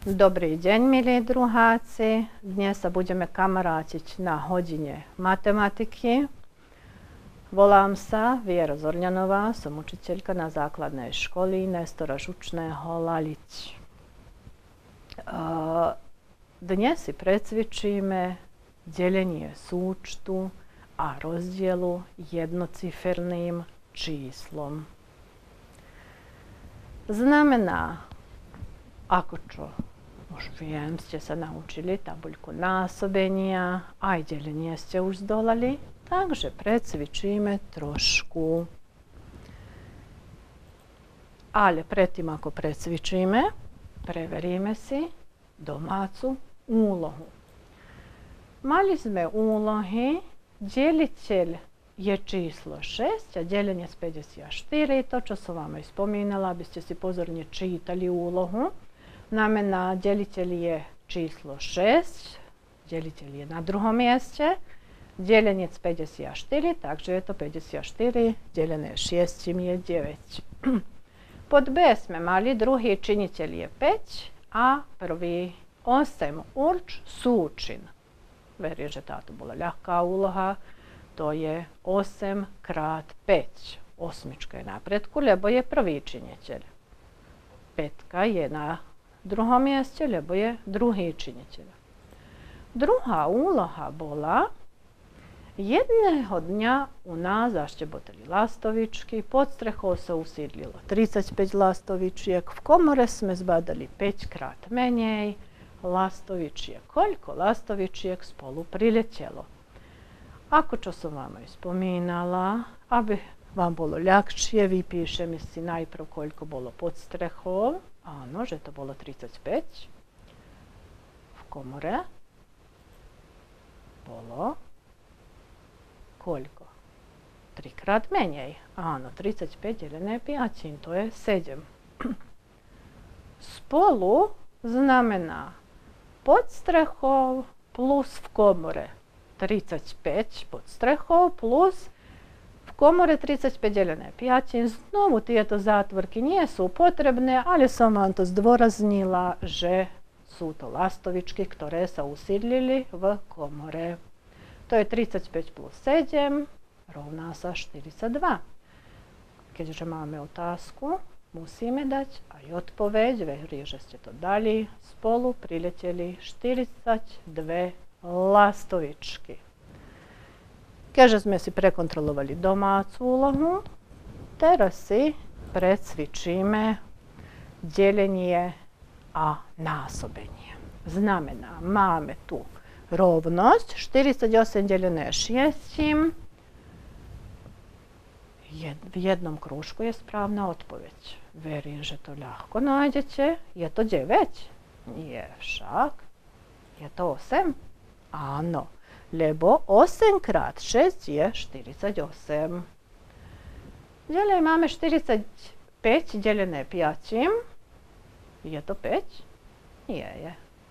Dobrý deň, milí druháci. Dnes sa budeme kamarátiť na hodine matematiky. Volám sa Viera Zorňanová, som učiteľka na základnej školy Nestora Žučného Laliť. Dnes si precvičíme delenie súčtu a rozdielu jednociferným číslom. Znamená, ako čo? Už viem, ste sa naučili tabuľku násobenia, aj delenie ste už zdolali, takže precvičíme trošku. Ale predtým, ako precvičíme, preveríme si domácu úlohu. Mali sme úlohy, deliteľ je číslo 6 a delenie z 54, to, čo som vám aj spomínala, aby ste si pozorne čítali úlohu. Znamená, deliteľ je číslo 6, deliteľ je na druhom mieste, delenie z 54, takže je to 54, delené 6 je 9. Pod B sme mali, druhý činiteľ je 5 a prvý 8. Urč súčin. Verím, že táto bola ľahká úloha, to je 8 krát 5. Osmička je na predku, lebo je prvý činiteľ. 5 je na druhom mieste, lebo je druhý činiteľ. Druhá úloha bola, jedného dňa u nás zaštebotali lastovičky, pod strechou sa usídlilo 35 lastovičiek, v komore sme zbadali 5 krát menej lastovičiek. Koľko lastovičiek spolu priletelo? Ako čo som vám aj spomínala, aby vám bolo ľahšie, vypíšeme si najprv, koľko bolo pod strechou. Áno, že to bolo 35. V komore bolo koľko? 3 krát menej. Áno, 35 delené 5, to je 7. Spolu znamená pod strechou plus v komore 35 pod strechou plus v komore 35 delené 5. Znovu tieto zátvorky nie sú potrebné, ale som vám to zdôraznila, že sú to lastovičky, ktoré sa usídlili v komore. To je 35 plus 7 rovná sa 42. Keďže máme otázku, musíme dať aj odpoveď. Verím, že ste to dali. Spolu prileteli 42 lastovičky. Keďže sme si prekontrolovali domácu úlohu, teraz si precvičíme delenie a násobenie. Znamená, máme tu rovnosť 48 delené 6. V jednom krúžku je správna odpoveď. Verím, že to ľahko nájdete. Je to 9? Nie však. Je to 8? Áno. Lebo 8 krát 6 je 48. Ďalej máme 45 delené 5. Je to 5? Nie je.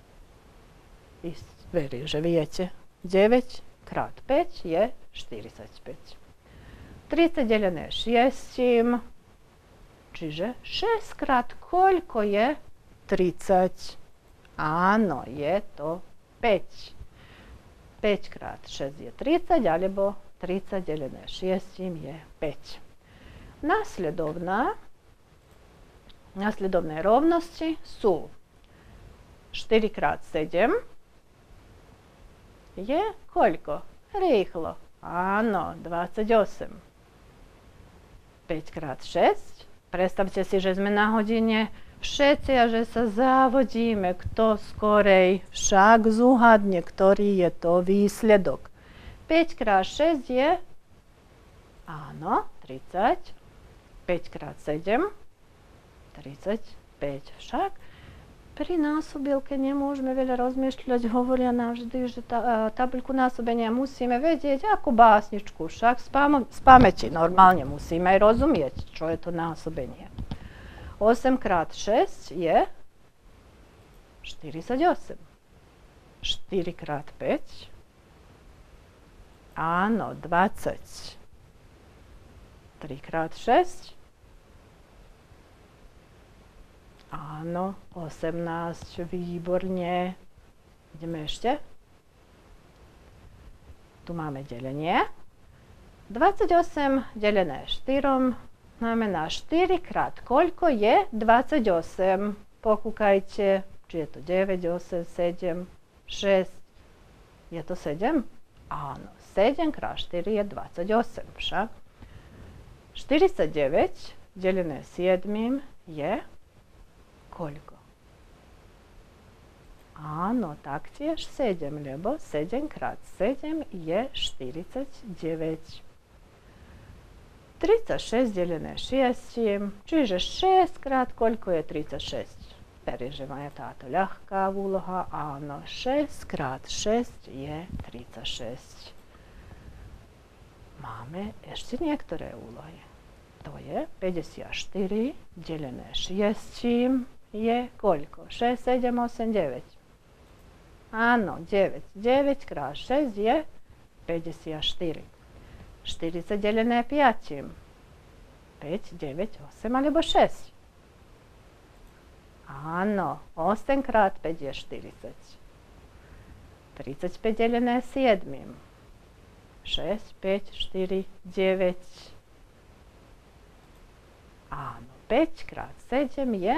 Verím, že viete. 9 krát 5 je 45. 30 delené 6. Čiže 6 krát koľko je 30? Áno, je to 5. 5 krát 6 je 30, alebo 30 delené 6 je 5. Nasledovné rovnosti sú 4 krát 7 je koľko? Rýchlo. Áno, 28. 5 krát 6. Predstavte si, že sme na hodine všetci a že sa závodíme, kto skorej však zúhadne, ktorý je to výsledok. 5 krát 6 je, áno, 30. 5 krát 7, 35 však. Pri násobilke nemôžeme veľa rozmýšľať, hovoria nám vždy, že tabuľku násobenia musíme vedieť ako básničku, však z pamäti normálne musíme aj rozumieť, čo je to násobenie. 8 krát 6 je 48. 4 krát 5, áno, 20. 3 krát 6, Áno, 18, výborne. Ideme ešte. Tu máme delenie. 28 delené 4 znamená 4 krát. Koľko je 28? Pokúkajte, či je to 9, 8, 7, 6. Je to 7? Áno, 7 krát 4 je 28 však. 49 delené 7 je koľko? Áno, taktiež 7, lebo 7 krát 7 je 49. 36 delené 6, čiže 6 krát koľko je 36? Verím, že vám je táto ľahká úloha. Áno, 6 krát 6 je 36. Máme ešte niektoré úlohy. To je 54 delené 6 je koľko? 6, 7, 8, 9. Áno, 9. 9 krát 6 je 54. 40 delené 5. 5, 9, 8 alebo 6. Áno, 8 krát 5 je 40. 35 delené 7. 6, 5, 4, 9. Áno, 5 krát 7 je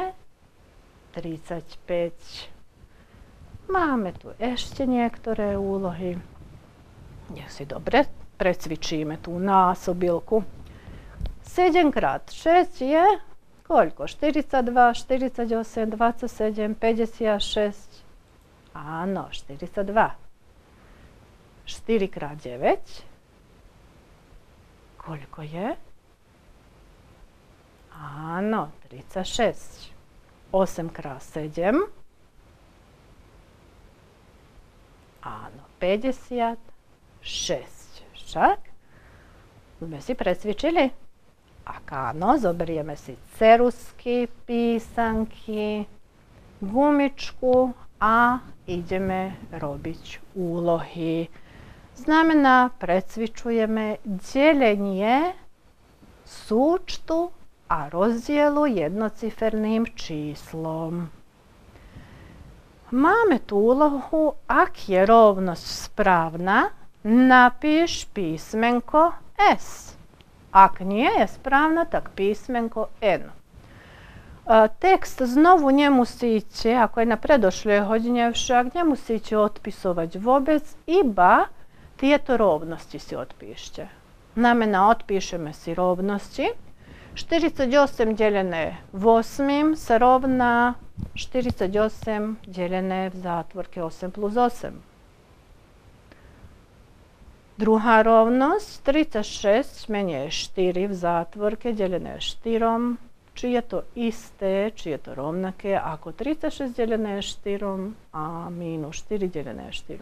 35. Máme tu ešte niektoré úlohy. Nech si dobre precvičíme tú násobilku. 7 krát 6 je koľko? 42, 48, 27, 56. Áno, 42. 4 krát 9. Koľko je? Áno, 36. 8 krát 7. Áno, 56. Však sme si precvičili. Ak áno, zoberieme si ceruzky, písanky, gumičku a ideme robiť úlohy. Znamená, precvičujeme delenie súčtu a rozdielu jednociferným číslom. Máme tu úlohu, ak je rovnosť správna, napíš písmenko S. Ak nie je správna, tak písmenko N. Tekst znovu nemusíte, ako aj na predošlej hodine však, nemusíte odpisovať vôbec, iba tieto rovnosti si odpíšte. Znamená, odpíšeme si rovnosti. 48 delené 8 sa rovná 48 delené v zátvorke 8 plus 8. Druhá rovnosť, 36 menej 4 v zátvorke delené 4. Či je to isté, či je to rovnaké ako 36 delené 4 a minus 4 delené 4.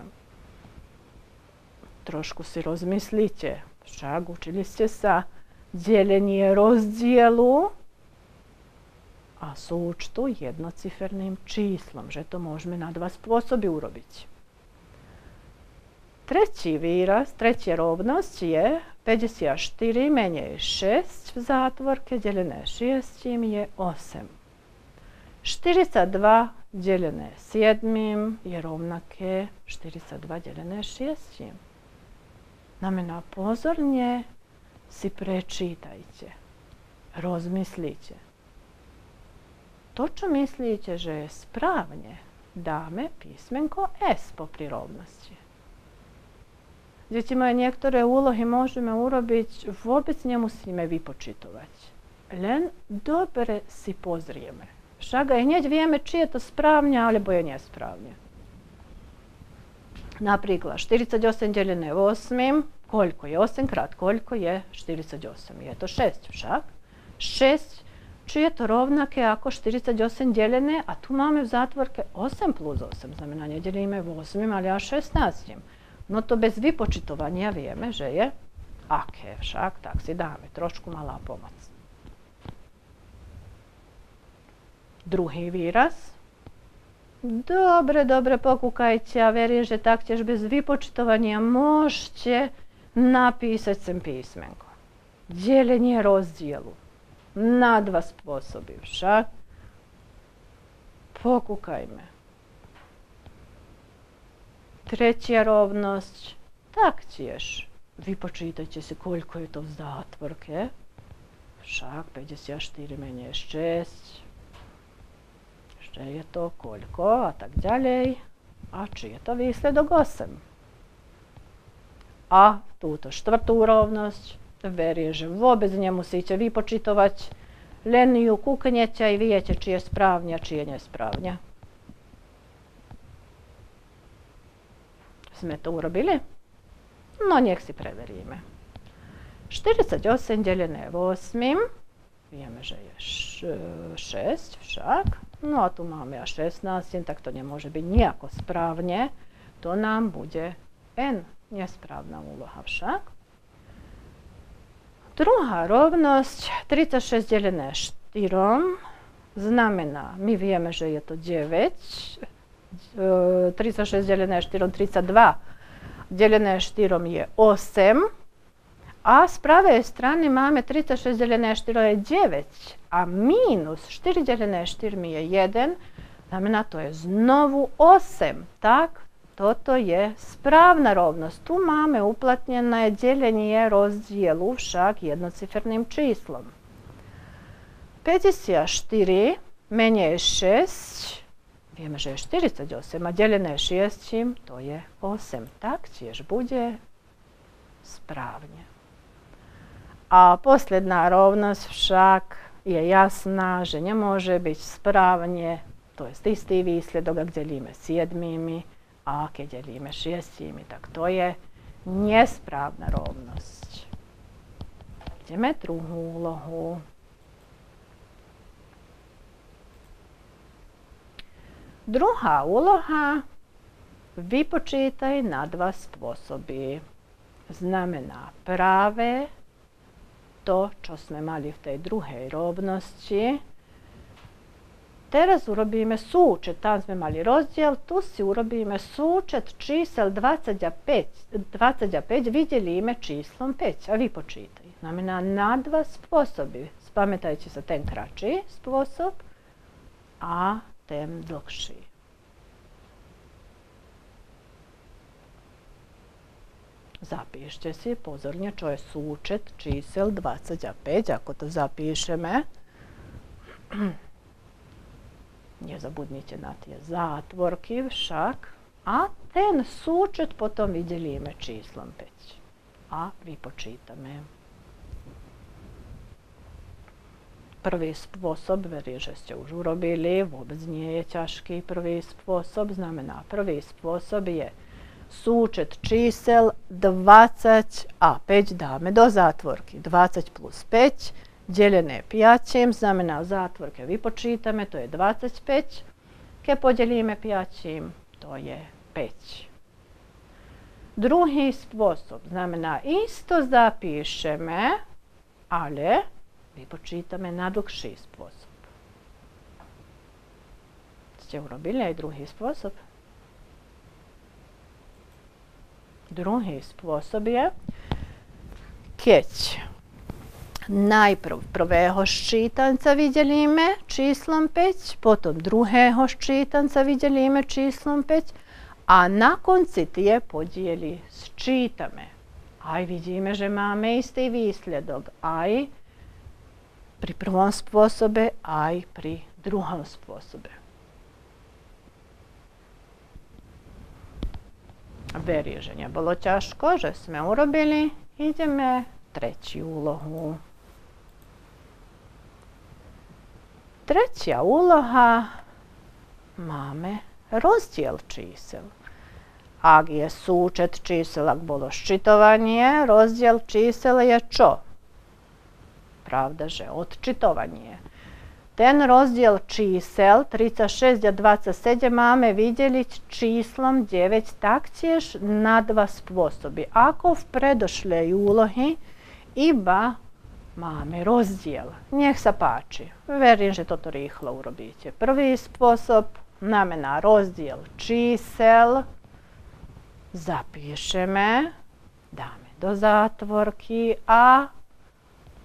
Trošku si rozmyslíte, však učili ste sa delenie rozdielu a súčtu jednociferným číslom, že to môžeme na dva spôsoby urobiť. Tretí výraz, tretia rovnosť je 54 menej 6 v zátvorke delené 6 je 8. 42 delené 7 je rovnaké 42 delené 6. Znamená, pozorne si prečítajte, rozmyslite. To, čo myslíte, že je správne, dáme písmenko S popri rovnosti. Deti moje, niektoré úlohy môžeme urobiť, vôbec nemusíme vypočítovať. Len dobre si pozrieme. Však aj hneď vieme, či je to správne, alebo je nesprávne. Napríklad 48 delené 8, koľko je 8 krát, koľko je 48? Je to 6 však. 6, či je to rovnaké ako 48 delené, a tu máme v zátvorke 8 plus 8, znamená, nedelíme 8, ale až 16. No to bez vypočítovania vieme, že je aké však, tak si dáme trošku malá pomoc. Druhý výraz. Dobre pokúkajte a verím, že taktiež bez vypočítovania môžete napísať sem písmenko. Delenie rozdielu. Na dva spôsoby však. Покукайме. Treća rovnost, tak ćeš. Vi počítajte si, koľko je to v zátvorke. Však 54 menej 6. Ešte je to koľko a tak ďalej. A či je to výsledok 8. A túto štvrtú rovnosť, verím, že vôbec nemusíte vypočítovať, len ju kúknete a viete, či je správne, či je nesprávne. Sme to urobili? No nech si preveríme. 48 delené 8, vieme, že je 6 však. No a tu máme až 16, tak to nemôže byť nejako správne. To nám bude N, nesprávna úloha však. Druhá rovnosť, 36 delené 4, znamená, my vieme, že je to 9, 36 delené 4, 32 delené 4 je 8, a z pravej strany máme 36 delené 4 je 9, a minus 4 delené 4 je 1, znamená, to je znovu 8, tak? Toto je správna rovnosť. Tu máme uplatnené delenie rozdielu však jednociferným číslom. 54 menej 6, vieme, že je 48 a delené 6, to je 8. Taktiež bude správne. A posledná rovnosť však je jasná, že nemôže byť správne, to je istý výsledok, ak delíme 7, a keď delíme 6, tak to je nesprávna rovnosť. Ideme druhú úlohu. Druhá úloha, vypočítaj na dva spôsoby. Znamená práve to, čo sme mali v tej druhej rovnosti. Teraz urobíme súčet, tam sme mali rozdiel, tu si urobíme súčet čísel 20 a 5, vydelíme číslom 5 a vypočítaj. Znamená na dva spôsoby. Spamätajte sa ten kratší spôsob a ten dlhší. Zapíšte si pozorne, čo je súčet čísel 20 a 5, ako to zapíšeme. Nezabudnite na tie zátvorky však. A ten súčet potom vydelíme číslom 5. A vypočítame. Prvý spôsob, verím, že ste už urobili, vôbec nie je ťažký prvý spôsob. Znamená, prvý spôsob je súčet čísel 20 a 5 dáme do zátvorky. 20 plus 5 delené 5, znamená v zátvorke vypočítame, to je 25. Keď podelíme 5, to je 5. Druhý spôsob, znamená isto zapíšeme, ale vypočítame na dlhší spôsob. Ste urobili aj druhý spôsob? Druhý spôsob je, keď najprv prvého ščítanca vydelíme číslom 5, potom druhého ščítanca vydelíme číslom 5 a na konci tie podiely sčítame. Aj vidíme, že máme istý výsledok aj pri prvom spôsobe, aj pri druhom spôsobe. Verím, že nebolo ťažko, že sme urobili. Ideme tretiu úlohu. Tretia úloha, máme rozdiel čísel. Ak je súčet čísel, ak bolo ščitovanie, rozdiel čísel je čo? Pravda, že odčitovanie. Ten rozdiel čísel 36 a 27 máme vydeliť číslom 9 taktiež na dva spôsoby. Ako v predošlej úlohy, iba máme rozdiel. Nech sa páči. Verím, že toto rýchlo urobíte. Prvý spôsob znamená rozdiel čísel. Zapíšeme, dáme do zátvorky a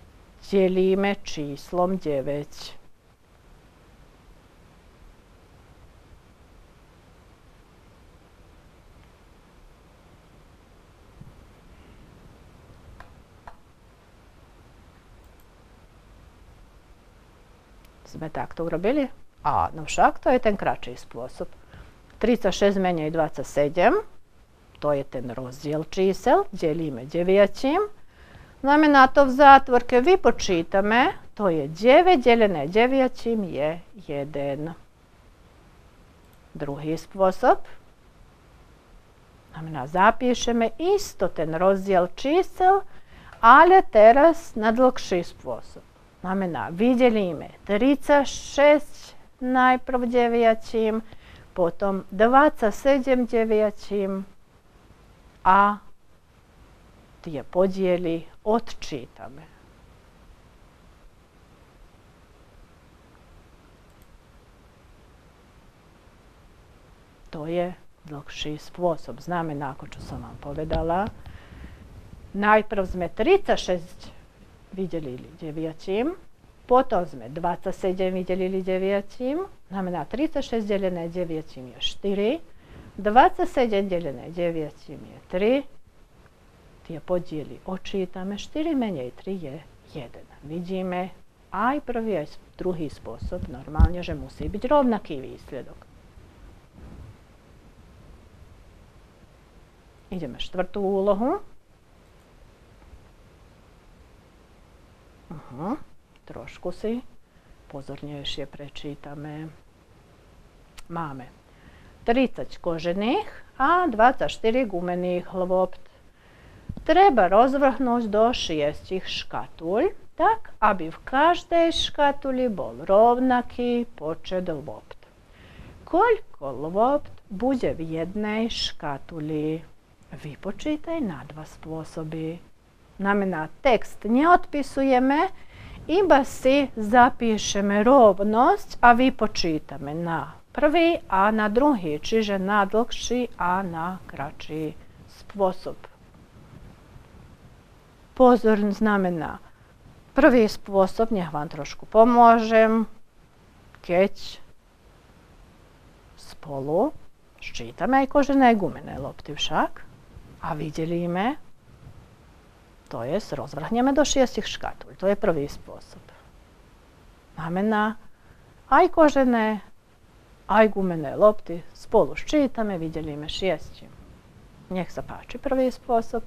delíme číslom 9. Sme takto urobili? Áno, však to je ten kratší spôsob. 36 menej 27, to je ten rozdiel čísel, delíme 9. Znamená to v zátvorke vypočítame, to je 9 delené 9 je 1. Druhý spôsob. Znamená, zapíšeme isto ten rozdiel čísel, ale teraz na dlhší spôsob. Znamená, vydelíme 36 najprv 9, potom 27 9 a tie podiely odčítame. To je dlhší spôsob. Znamená, ako čo som vám povedala, najprv sme 36 vydelili 9, potom sme 27 vydelili 9, znamená 36 delené 9 je 4, 27 delené 9 je 3, tie podiely odčítame, 4 menej 3 je 1. Vidíme aj prvý, aj druhý spôsob, normálne, že musí byť rovnaký výsledok. Ideme štvrtú úlohu. Trošku si pozornejšie prečítame. Máme 30 kožených a 24 gumených lôpt. Treba rozvrhnúť do 6 škatuľ, tak aby v každej škatuli bol rovnaký počet lôpt. Koľko lôpt bude v jednej škatuli? Vypočítaj na dva spôsoby. Znamená, text neodpisujeme, iba si zapíšeme rovnosť a vypočítame na prvý a na druhý, čiže na dlhší a na kratší spôsob. Pozor, znamená, prvý spôsob, nech vám trošku pomôžem, keď spolu ščítame aj kožené gumené lopty však a vydelíme, to je, rozvrhneme do 6 škatuľ. To je prvý spôsob. Znamená, aj kožené, aj gumené lopty spolu ščítame, vydelíme 6. Nech sa páči prvý spôsob.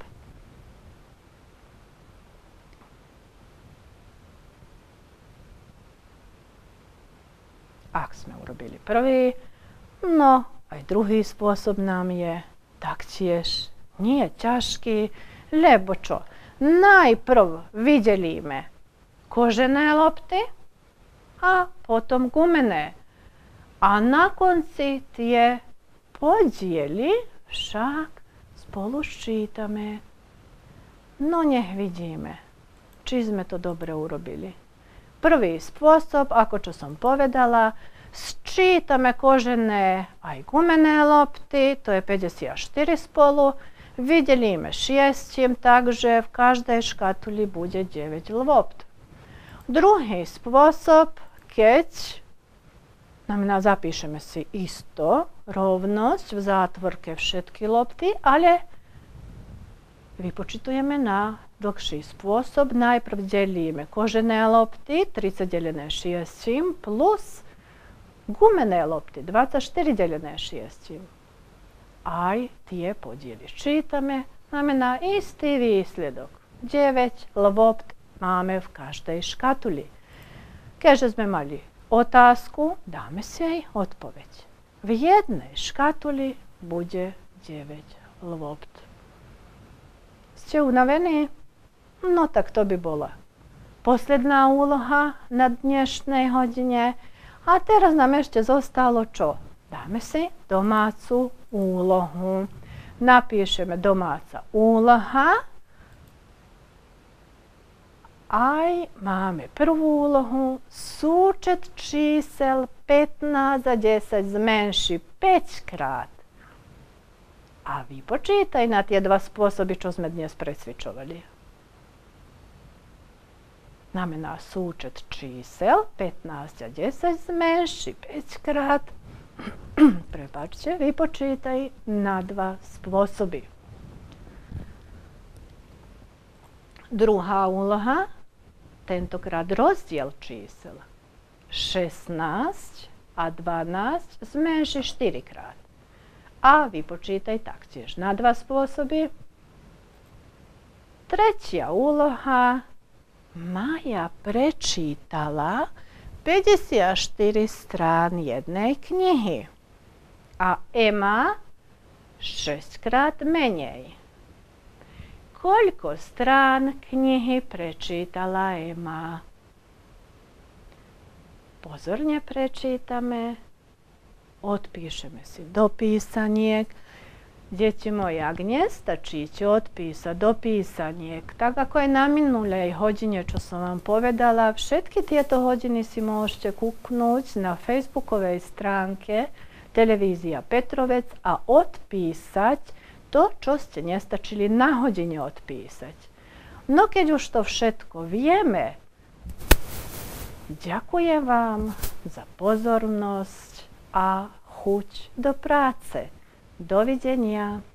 Ak sme urobili prvý, no aj druhý spôsob nám je taktiež nie ťažký, lebo čo? Najprv vydelíme kožené lopty a potom gumené. A na konci tie podiely však spolu ščítame. No nech vidíme, či sme to dobre urobili. Prvý spôsob, ako čo som povedala, sčítame kožené aj gumené lopty, to je 54 spolu, vydelíme 6, takže v každej škatuli bude 9 lôpt. Druhý spôsob, keď zapíšeme si isto rovnosť v zátvorke všetky lopty, ale vypočítujeme na dlhší spôsob. Najprv delíme kožené lopty 30 delené 6 plus gumené lopty 24 delené 6. Aj tie podiely ščítame, znamená istý výsledok. 9 lôpt máme v každej škatuli. Keďže sme mali otázku, dáme si aj odpoveď. V jednej škatuli bude 9 lôpt. Ste unavení? No tak to by bola posledná úloha na dnešnej hodine. A teraz nám ešte zostalo čo? Dáme si domácu úlohu. Napíšeme domáca úloha. Aj máme prvú úlohu. Súčet čísel 15 a 10 zmenší 5 krát. A vypočítaj na tie dva spôsoby, čo sme dnes precvičovali. Znamená súčet čísel 15 a 10 zmenší 5 krát. Prepáčte, vypočítaj na dva spôsoby. Druhá úloha, tentokrát rozdiel čísel. 16, a 12 zmenši 4-krát. A vypočítaj taktiež na dva spôsoby. Tretia úloha. Maja prečítala 54 strán jednej knihy a Ema 6-krát menej. Koľko strán knihy prečítala Ema? Pozorne prečítame, odpíšeme si do písaniek. Deti moje, ak nestačíte odpísať do písaniek, tak ako aj na minulej hodine, čo som vám povedala, všetky tieto hodiny si môžete kúknúť na facebookovej stránke Televízia Petrovec a odpísať to, čo ste nestačili na hodine odpísať. No keď už to všetko vieme, ďakujem vám za pozornosť a chuť do práce. Dovidenia.